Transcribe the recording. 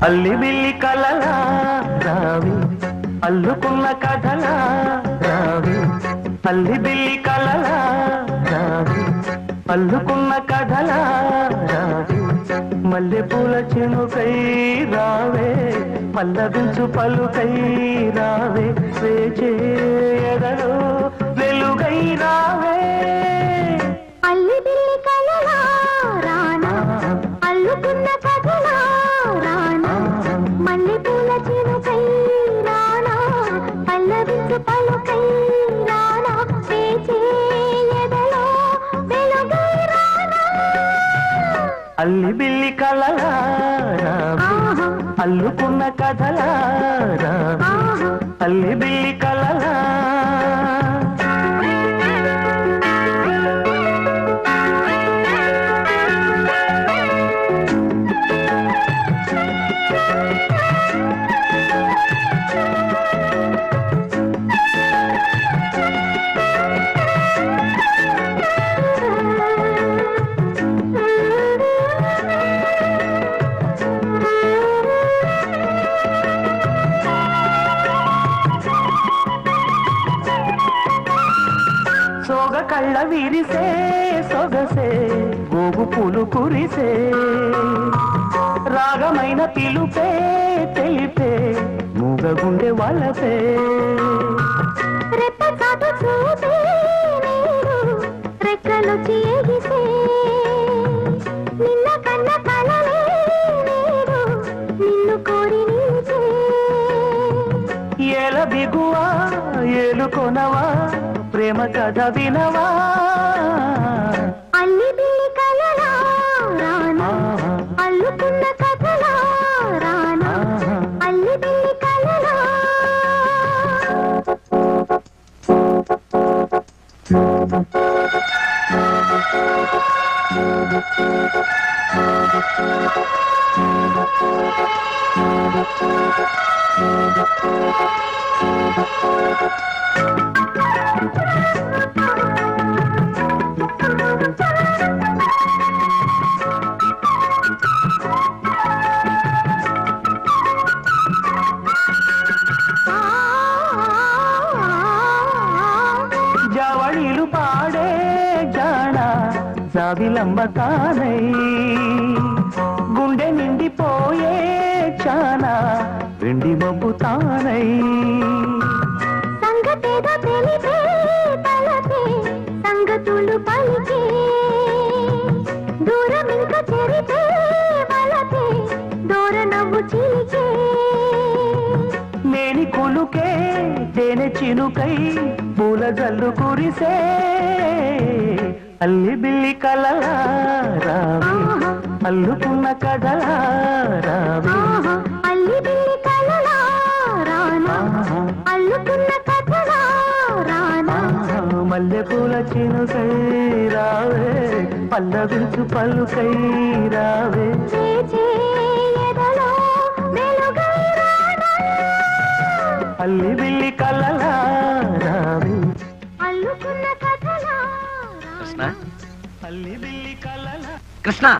అల్లి బిల్లి కలలా రావి అల్లుకున్న కథలా రావి అల్లి బిల్లి కలలా రావి అల్లుకున్న కథలా రావి మల్లెపూల చినుకై రావే పల్లవించు పలుకై రావే వేచే ఎదలో వెలుగై రావే అల్లి బిల్లి కలలా రానా అల్లుకున్న కథలా రానా మల్లెపూల చినుకై రానా పల్లవించు పలుకై రానా వేచే ఎదలో వెలుగై రానా అల్లి బిల్లి కలలా రావి అల్లుకున్న కథలా రావి అల్లి బిల్లి కలలా సోగ కళ్ళ విరిసే సొగసే గోగు పూలు కురిసే రాగమైన పిలుపే తెలిపే మూగగుండె వలసే రెప్పచాటు చూపే నీరు రెక్కలొచ్చి ఎగిసే నిన్న కన్న కలలే నీరు నిన్ను కోరి నిలిచే ఏల బిగువా ఏలుకొనవా ప్రేమ కథ వినవా అల్లి బిల్లి కలలా రానా అల్లుకున్న కథలా రానా అల్లి బిల్లి కలలా జవళిలు పాడే జాణ జాబిలంబతానై గుండె నిండిపోయే చానా వెండి మబ్బు తానై సంగతేదో తెలిపే తలపే సంగతులు పలికే దూరం ఇంకా చెరిపే వలపే దూర నవ్వు చిలికే నేని కులుకే తేనె చినుకై పూల జల్లు కురిసే అల్లి బిల్లి కలలా రావి అల్లుకున్న కథలా రావి అల్లి బిల్లి కలలా రానా అల్లుకున్న కథలా రానా మల్లెపూల చినుకై రావే పల్లవించు పలుకై రావే వేచే ఎదలో వెలుగై రానా అల్లి బిల్లి కలలా రావి అల్లుకున్న కథలా కృష్ణ అల్లి బిల్లి కలలా కృష్ణ